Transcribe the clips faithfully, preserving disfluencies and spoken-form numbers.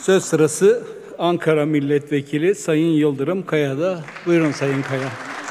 Söz sırası Ankara Milletvekili Sayın Yıldırım Kaya'da. Buyurun Sayın Kaya.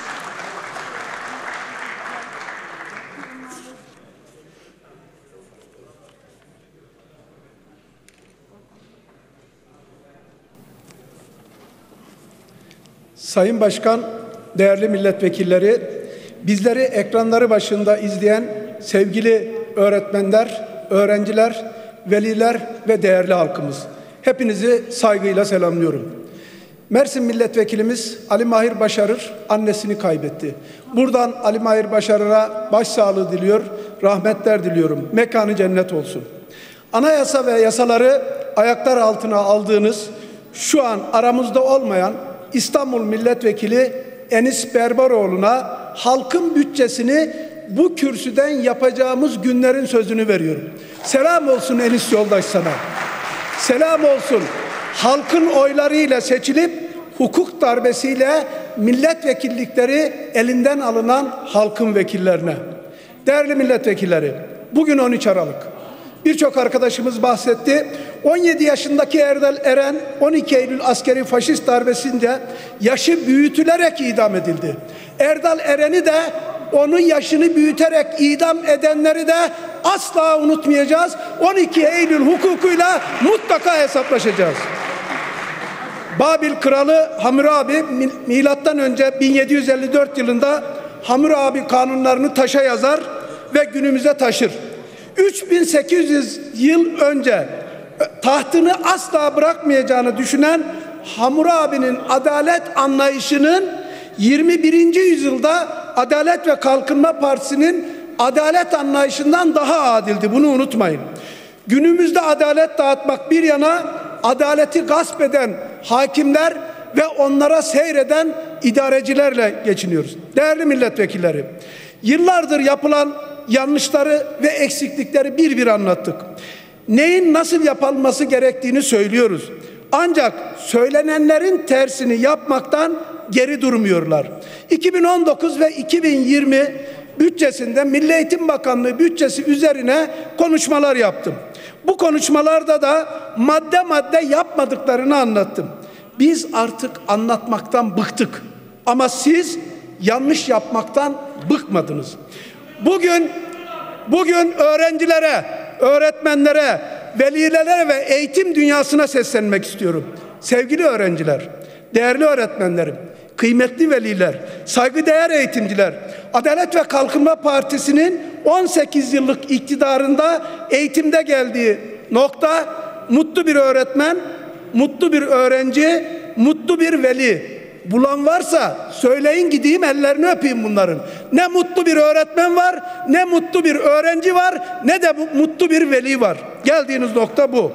Sayın Başkan, değerli milletvekilleri, bizleri ekranları başında izleyen sevgili öğretmenler, öğrenciler, veliler ve değerli halkımız, hepinizi saygıyla selamlıyorum. Mersin Milletvekilimiz Ali Mahir Başarır annesini kaybetti. Buradan Ali Mahir Başarır'a başsağlığı diliyor, rahmetler diliyorum. Mekanı cennet olsun. Anayasa ve yasaları ayaklar altına aldığınız, şu an aramızda olmayan İstanbul Milletvekili Enis Berberoğlu'na halkın bütçesini bu kürsüden yapacağımız günlerin sözünü veriyorum. Selam olsun Enis yoldaş sana. Selam olsun. Halkın oylarıyla seçilip hukuk darbesiyle milletvekillikleri elinden alınan halkın vekillerine. Değerli milletvekilleri, bugün on üç Aralık. Birçok arkadaşımız bahsetti. on yedi yaşındaki Erdal Eren on iki Eylül askeri faşist darbesinde yaşı büyütülerek idam edildi. Erdal Eren'i de onun yaşını büyüterek idam edenleri de asla unutmayacağız. on iki Eylül hukukuyla mutlaka hesaplaşacağız. Babil Kralı Hammurabi milattan önce bin yedi yüz elli dört yılında Hammurabi kanunlarını taşa yazar ve günümüze taşır. üç bin sekiz yüz yıl önce tahtını asla bırakmayacağını düşünen Hammurabi'nin adalet anlayışının yirmi birinci yüzyılda Adalet ve Kalkınma Partisi'nin adalet anlayışından daha adildi. Bunu unutmayın. Günümüzde adalet dağıtmak bir yana, adaleti gasp eden hakimler ve onlara seyreden idarecilerle geçiniyoruz. Değerli milletvekilleri, yıllardır yapılan yanlışları ve eksiklikleri bir bir anlattık. Neyin nasıl yapılması gerektiğini söylüyoruz. Ancak söylenenlerin tersini yapmaktan geri durmuyorlar. iki bin on dokuz ve iki bin yirmi bütçesinde Milli Eğitim Bakanlığı bütçesi üzerine konuşmalar yaptım. Bu konuşmalarda da madde madde yapmadıklarını anlattım. Biz artık anlatmaktan bıktık. Ama siz yanlış yapmaktan bıkmadınız. Bugün bugün öğrencilere, öğretmenlere, velilere ve eğitim dünyasına seslenmek istiyorum. Sevgili öğrenciler, değerli öğretmenlerim, kıymetli veliler, saygıdeğer eğitimciler, Adalet ve Kalkınma Partisi'nin on sekiz yıllık iktidarında eğitimde geldiği nokta mutlu bir öğretmen, mutlu bir öğrenci, mutlu bir veli. Bulan varsa söyleyin, gideyim ellerini öpeyim bunların. Ne mutlu bir öğretmen var, ne mutlu bir öğrenci var, ne de mutlu bir veli var. Geldiğiniz nokta bu.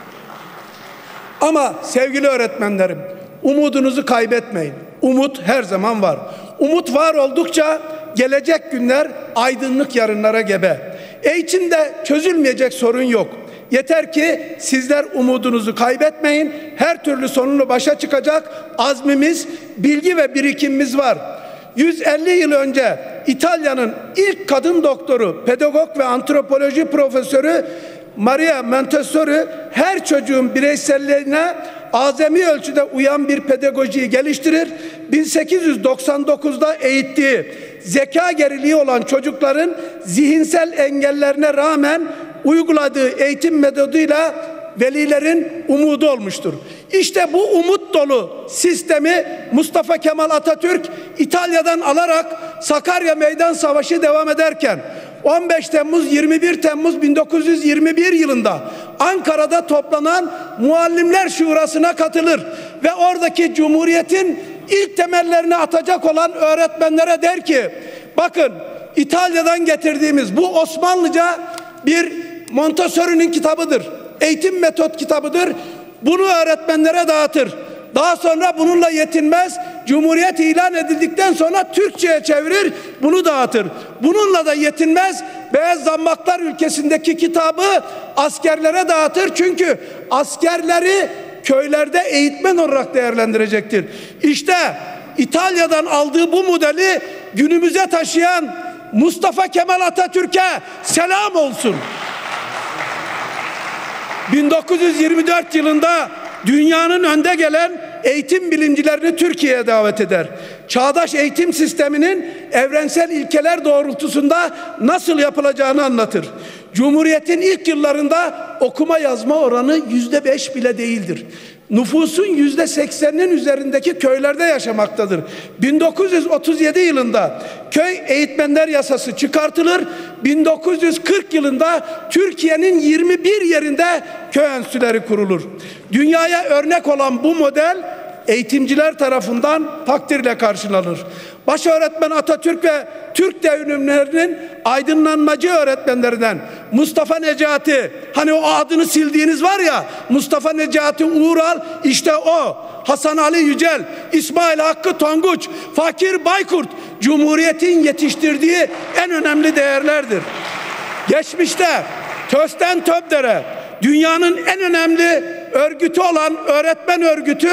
Ama sevgili öğretmenlerim, umudunuzu kaybetmeyin. Umut her zaman var. Umut var oldukça gelecek günler aydınlık yarınlara gebe. Eğitimde çözülmeyecek sorun yok. Yeter ki sizler umudunuzu kaybetmeyin. Her türlü sorunla başa çıkacak azmimiz, bilgi ve birikimimiz var. yüz elli yıl önce İtalya'nın ilk kadın doktoru, pedagog ve antropoloji profesörü Maria Montessori her çocuğun bireyselliğine azami ölçüde uyan bir pedagojiyi geliştirir. bin sekiz yüz doksan dokuzda eğittiği zeka geriliği olan çocukların zihinsel engellerine rağmen uyguladığı eğitim metoduyla velilerin umudu olmuştur. İşte bu umut dolu sistemi Mustafa Kemal Atatürk İtalya'dan alarak Sakarya Meydan Savaşı devam ederken on beş Temmuz yirmi bir Temmuz bin dokuz yüz yirmi bir yılında Ankara'da toplanan Muallimler Şurası'na katılır ve oradaki Cumhuriyet'in ilk temellerini atacak olan öğretmenlere der ki, bakın İtalya'dan getirdiğimiz bu Osmanlıca bir Montessori'nin kitabıdır. Eğitim metot kitabıdır. Bunu öğretmenlere dağıtır. Daha sonra bununla yetinmez. Cumhuriyet ilan edildikten sonra Türkçe'ye çevirir, bunu dağıtır. Bununla da yetinmez. Beyaz Zambaklar ülkesindeki kitabı askerlere dağıtır. Çünkü askerleri köylerde eğitmen olarak değerlendirecektir. İşte İtalya'dan aldığı bu modeli günümüze taşıyan Mustafa Kemal Atatürk'e selam olsun. bin dokuz yüz yirmi dört yılında dünyanın önde gelen eğitim bilimcilerini Türkiye'ye davet eder. Çağdaş eğitim sisteminin evrensel ilkeler doğrultusunda nasıl yapılacağını anlatır. Cumhuriyet'in ilk yıllarında okuma yazma oranı yüzde beş bile değildir. Nüfusun yüzde sekseninin üzerindeki köylerde yaşamaktadır. bin dokuz yüz otuz yedi yılında Köy Eğitmenler Yasası çıkartılır. bin dokuz yüz kırk yılında Türkiye'nin yirmi bir yerinde köy enstitüleri kurulur. Dünyaya örnek olan bu model eğitimciler tarafından takdirle karşılanır. Başöğretmen Atatürk ve Türk devrimlerinin aydınlanmacı öğretmenlerinden Mustafa Necati, hani o adını sildiğiniz var ya, Mustafa Necati Uğural, işte o. Hasan Ali Yücel, İsmail Hakkı Tonguç, Fakir Baykurt, Cumhuriyet'in yetiştirdiği en önemli değerlerdir. Geçmişte Tösten Töbdere, dünyanın en önemli örgütü olan öğretmen örgütü,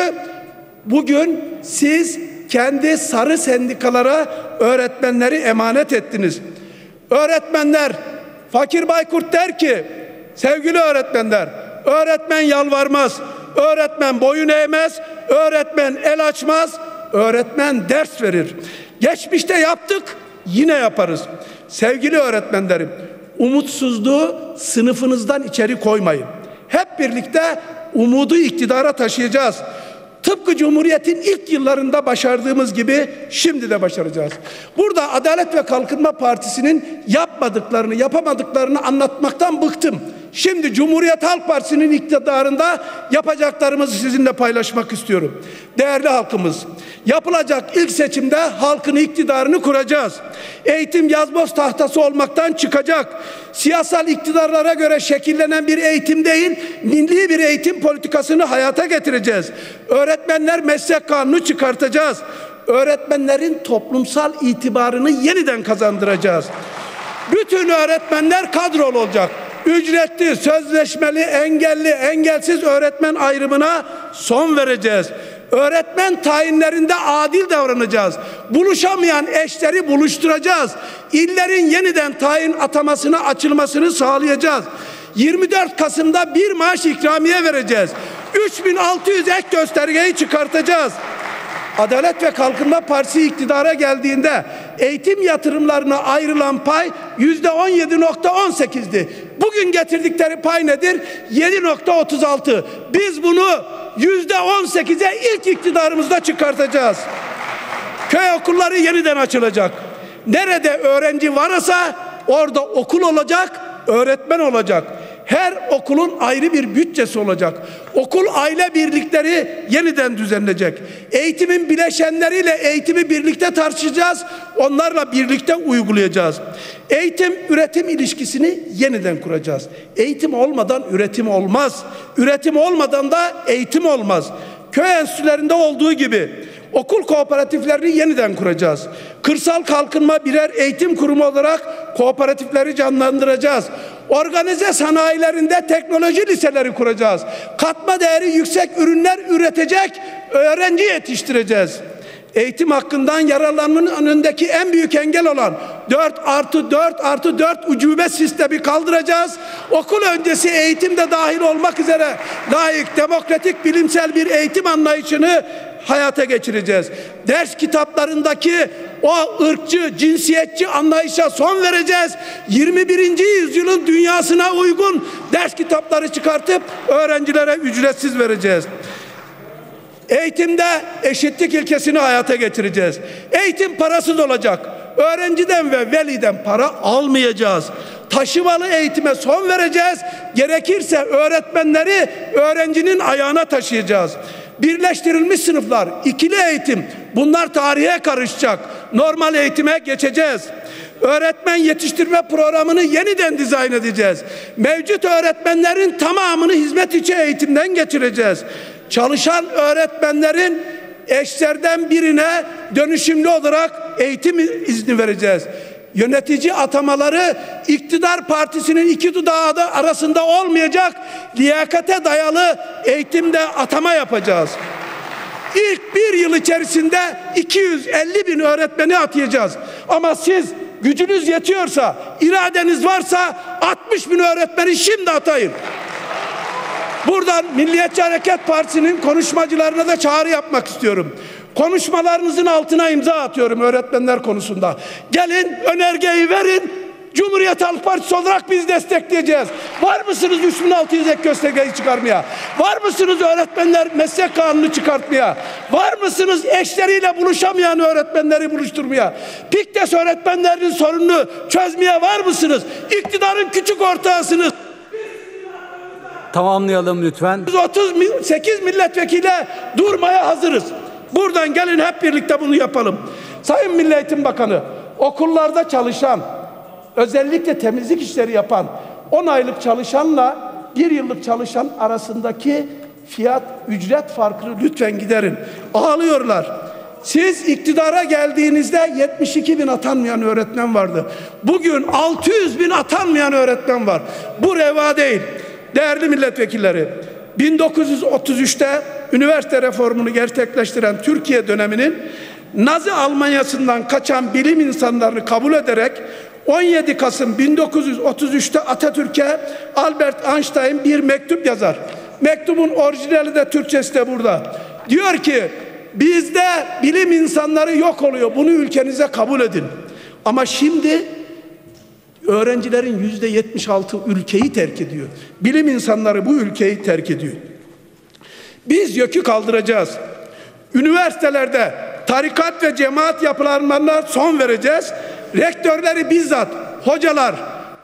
bugün siz kendi sarı sendikalara öğretmenleri emanet ettiniz. Öğretmenler, Fakir Baykurt der ki, sevgili öğretmenler, öğretmen yalvarmaz, öğretmen boyun eğmez, öğretmen el açmaz, öğretmen ders verir. Geçmişte yaptık, yine yaparız. Sevgili öğretmenlerim, umutsuzluğu sınıfınızdan içeri koymayın. Hep birlikte umudu iktidara taşıyacağız. Tıpkı Cumhuriyet'in ilk yıllarında başardığımız gibi şimdi de başaracağız. Burada Adalet ve Kalkınma Partisi'nin yapmadıklarını, yapamadıklarını anlatmaktan bıktım. Şimdi Cumhuriyet Halk Partisi'nin iktidarında yapacaklarımızı sizinle paylaşmak istiyorum. Değerli halkımız, yapılacak ilk seçimde halkın iktidarını kuracağız. Eğitim yazboz tahtası olmaktan çıkacak. Siyasal iktidarlara göre şekillenen bir eğitim değil, milli bir eğitim politikasını hayata getireceğiz. Öğretmenler meslek kanunu çıkartacağız. Öğretmenlerin toplumsal itibarını yeniden kazandıracağız. Bütün öğretmenler kadrolu olacak. Ücretli, sözleşmeli, engelli, engelsiz öğretmen ayrımına son vereceğiz. Öğretmen tayinlerinde adil davranacağız. Buluşamayan eşleri buluşturacağız. İllerin yeniden tayin atamasını, açılmasını sağlayacağız. yirmi dört Kasım'da bir maaş ikramiye vereceğiz. üç bin altı yüz ek göstergeyi çıkartacağız. Adalet ve Kalkınma Partisi iktidara geldiğinde eğitim yatırımlarına ayrılan pay yüzde on yedi nokta on sekizdi. Bugün getirdikleri pay nedir? yedi nokta otuz altı. Biz bunu yüzde on sekize ilk iktidarımızda çıkartacağız. Köy okulları yeniden açılacak. Nerede öğrenci varsa orada okul olacak, öğretmen olacak. Her okulun ayrı bir bütçesi olacak. Okul aile birlikleri yeniden düzenlenecek. Eğitimin bileşenleriyle eğitimi birlikte tartışacağız. Onlarla birlikte uygulayacağız. Eğitim üretim ilişkisini yeniden kuracağız. Eğitim olmadan üretim olmaz. Üretim olmadan da eğitim olmaz. Köy enstitülerinde olduğu gibi okul kooperatiflerini yeniden kuracağız. Kırsal kalkınma birer eğitim kurumu olarak kooperatifleri canlandıracağız. Organize sanayilerinde teknoloji liseleri kuracağız. Katma değeri yüksek ürünler üretecek öğrenci yetiştireceğiz. Eğitim hakkından yararlanmanın önündeki en büyük engel olan dört artı dört artı dört ucube sistemi kaldıracağız. Okul öncesi eğitimde dahil olmak üzere layık, demokratik, bilimsel bir eğitim anlayışını hayata geçireceğiz. Ders kitaplarındaki o ırkçı, cinsiyetçi anlayışa son vereceğiz. yirmi birinci yüzyılın dünyasına uygun ders kitapları çıkartıp öğrencilere ücretsiz vereceğiz. Eğitimde eşitlik ilkesini hayata getireceğiz. Eğitim parasız olacak. Öğrenciden ve veliden para almayacağız. Taşımalı eğitime son vereceğiz. Gerekirse öğretmenleri öğrencinin ayağına taşıyacağız. Birleştirilmiş sınıflar, ikili eğitim, bunlar tarihe karışacak. Normal eğitime geçeceğiz. Öğretmen yetiştirme programını yeniden dizayn edeceğiz. Mevcut öğretmenlerin tamamını hizmet içi eğitimden geçireceğiz. Çalışan öğretmenlerin eşlerden birine dönüşümlü olarak eğitim izni vereceğiz. Yönetici atamaları iktidar partisinin iki dudağı da arasında olmayacak, liyakate dayalı eğitimde atama yapacağız. İlk bir yıl içerisinde iki yüz elli bin öğretmeni atayacağız. Ama siz gücünüz yetiyorsa, iradeniz varsa altmış bin öğretmeni şimdi atayın. Buradan Milliyetçi Hareket Partisi'nin konuşmacılarına da çağrı yapmak istiyorum. Konuşmalarınızın altına imza atıyorum öğretmenler konusunda. Gelin önergeyi verin. Cumhuriyet Halk Partisi olarak biz destekleyeceğiz. Var mısınız üç bin altı yüz ek göstergeyi çıkarmaya? Var mısınız öğretmenler meslek kanunu çıkartmaya? Var mısınız eşleriyle buluşamayan öğretmenleri buluşturmaya? Piktes öğretmenlerinin sorununu çözmeye var mısınız? İktidarın küçük ortağısınız. Tamamlayalım lütfen. otuz sekiz milletvekili durmaya hazırız. Buradan gelin hep birlikte bunu yapalım. Sayın Milli Eğitim Bakanı, okullarda çalışan, özellikle temizlik işleri yapan on aylık çalışanla bir yıllık çalışan arasındaki fiyat, ücret farkını lütfen giderin. Ağlıyorlar. Siz iktidara geldiğinizde yetmiş iki bin atanmayan öğretmen vardı. Bugün altı yüz bin atanmayan öğretmen var. Bu reva değil. Değerli milletvekilleri, bin dokuz yüz otuz üçte üniversite reformunu gerçekleştiren Türkiye döneminin Nazi Almanyası'ndan kaçan bilim insanlarını kabul ederek on yedi Kasım bin dokuz yüz otuz üçte Atatürk'e Albert Einstein bir mektup yazar. Mektubun orijinali de Türkçesi de burada. Diyor ki bizde bilim insanları yok oluyor. Bunu ülkenize kabul edin. Ama şimdi öğrencilerin yüzde yetmiş altı ülkeyi terk ediyor. Bilim insanları bu ülkeyi terk ediyor. Biz yükü kaldıracağız. Üniversitelerde tarikat ve cemaat yapılanmalarına son vereceğiz. Rektörleri bizzat, hocalar.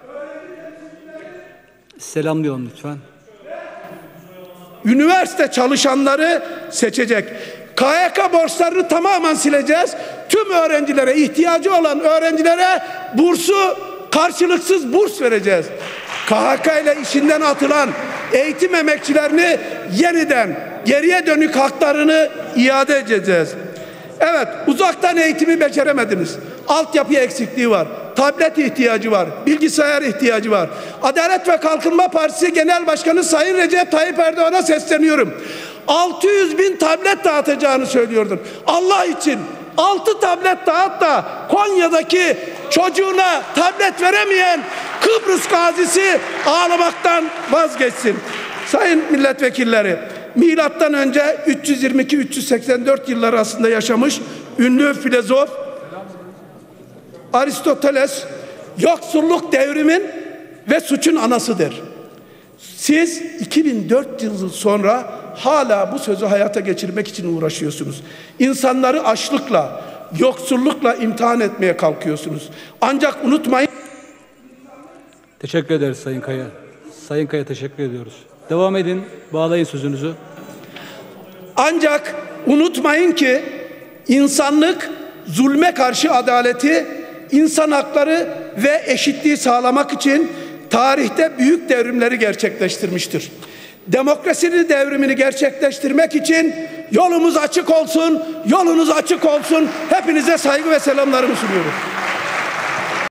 Selamlayalım lütfen. Üniversite çalışanları seçecek. K Y K borçlarını tamamen sileceğiz. Tüm öğrencilere, ihtiyacı olan öğrencilere bursu, karşılıksız burs vereceğiz. K H K ile işinden atılan eğitim emekçilerini yeniden geriye dönük haklarını iade edeceğiz. Evet, uzaktan eğitimi beceremediniz. Altyapı eksikliği var. Tablet ihtiyacı var. Bilgisayar ihtiyacı var. Adalet ve Kalkınma Partisi Genel Başkanı Sayın Recep Tayyip Erdoğan'a sesleniyorum. altı yüz bin tablet dağıtacağını söylüyordun. Allah için altı tablet dağıt da Konya'daki çocuğuna tablet veremeyen Kıbrıs gazisi ağlamaktan vazgeçsin. Sayın milletvekilleri, milattan önce üç yüz yirmi iki üç yüz seksen dört yıllar arasında yaşamış ünlü filozof Aristoteles yoksulluk devrimin ve suçun anasıdır. Siz iki bin dört yıl sonra hala bu sözü hayata geçirmek için uğraşıyorsunuz. İnsanları açlıkla, yoksullukla imtihan etmeye kalkıyorsunuz. Ancak unutmayın. Teşekkür ederiz Sayın Kaya. Sayın Kaya teşekkür ediyoruz. Devam edin, bağlayın sözünüzü. Ancak unutmayın ki insanlık zulme karşı adaleti, insan hakları ve eşitliği sağlamak için tarihte büyük devrimleri gerçekleştirmiştir. Demokrasinin devrimini gerçekleştirmek için yolumuz açık olsun, yolunuz açık olsun. Hepinize saygı ve selamlarımı sunuyorum.